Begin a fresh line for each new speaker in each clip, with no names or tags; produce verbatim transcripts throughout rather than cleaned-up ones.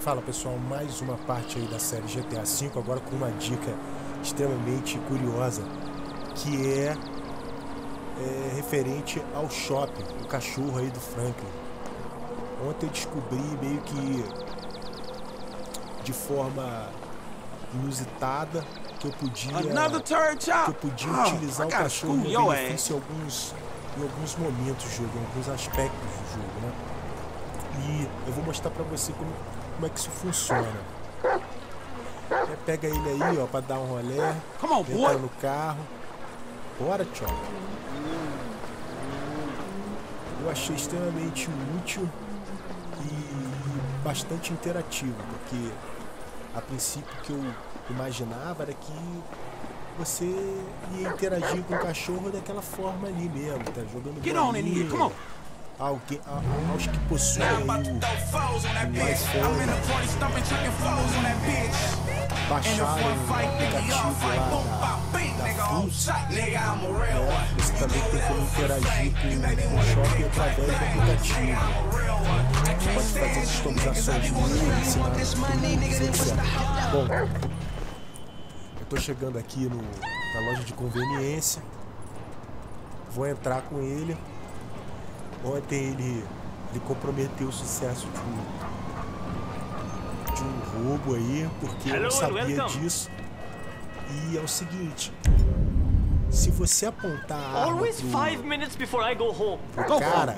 Fala pessoal, mais uma parte aí da série G T A cinco, agora com uma dica extremamente curiosa, que é, é referente ao shopping, o cachorro aí do Franklin. Ontem eu descobri meio que de forma inusitada que eu podia, que eu podia utilizar o cachorro em benefício em alguns, em alguns momentos do jogo, em alguns aspectos do jogo, né? E eu vou mostrar pra você como, como é que isso funciona. É, pega ele aí, ó, pra dar um rolê, entra no carro. Bora, tchau. Eu achei extremamente útil e bastante interativo, porque a princípio que eu imaginava era que você ia interagir com o cachorro daquela forma ali mesmo, tá jogando bolinha. Alguém, a, aos que possuem aí o, o iPhone, baixaram o aplicativo lá da, da Flux, né? Você também tem como interagir com o shopping através do aplicativo. Você pode fazer customizações nele, ensinar truques, etcétera. Bom, eu tô chegando aqui no, na loja de conveniência, vou entrar com ele. Ontem ele, ele comprometeu o sucesso de um, de um roubo aí, porque eu não sabia disso. E é o seguinte, se você apontar a arma pro, pro cara,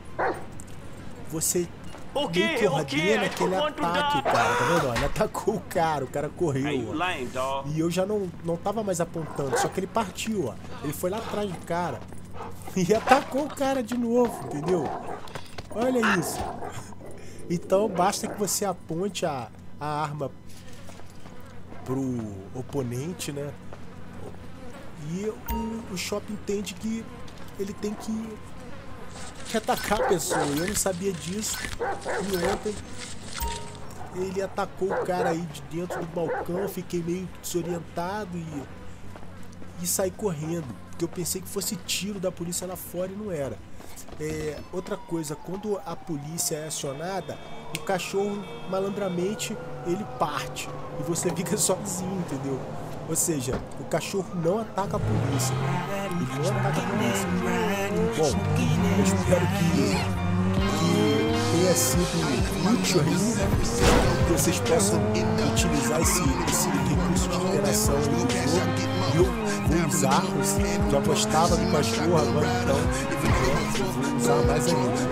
você meio que ordena que ele ataque o cara, tá vendo? Ele atacou o cara, o cara correu, ó. E eu já não, não tava mais apontando, só que ele partiu, ó. Ele foi lá atrás do cara e atacou o cara de novo, entendeu? Olha isso. Então basta que você aponte a, a arma pro oponente, né? E o, o shopping entende que ele tem que, que atacar a pessoa. Eu não sabia disso. E ontem ele atacou o cara aí de dentro do balcão. Eu fiquei meio desorientado e, e saí correndo. Eu pensei que fosse tiro da polícia lá fora e não era. É, outra coisa, quando a polícia é acionada, o cachorro malandramente ele parte e você fica sozinho, entendeu? Ou seja, o cachorro não ataca a polícia. Ele não ataca a polícia. Bom, eu espero que, que tenha sido útil aí, que vocês possam utilizar esse, esse recurso de interação no jogo. Eu vou usar, já gostava do cachorro, agora então eu vou usar mais ainda.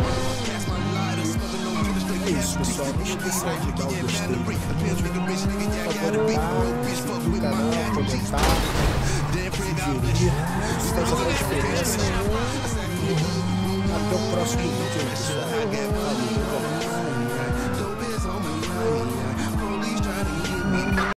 É isso, pessoal, não esqueçam de dar o gostei no vídeo, favoritar, seguir o canal, comentar, sugerir, isso faz a diferença. E até o próximo vídeo aí, pessoal.